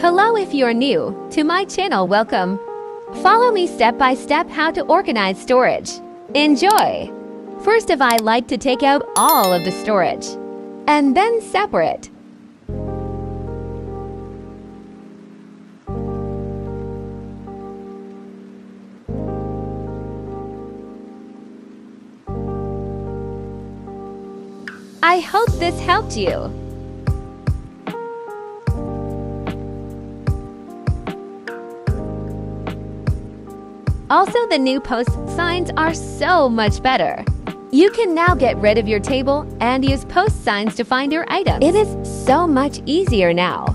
Hello, if you're new to my channel, welcome. Follow me step by step how to organize storage. Enjoy! First of all, I like to take out all of the storage and then separate. I hope this helped you. Also, the new post signs are so much better. You can now get rid of your table and use post signs to find your items. It is so much easier now.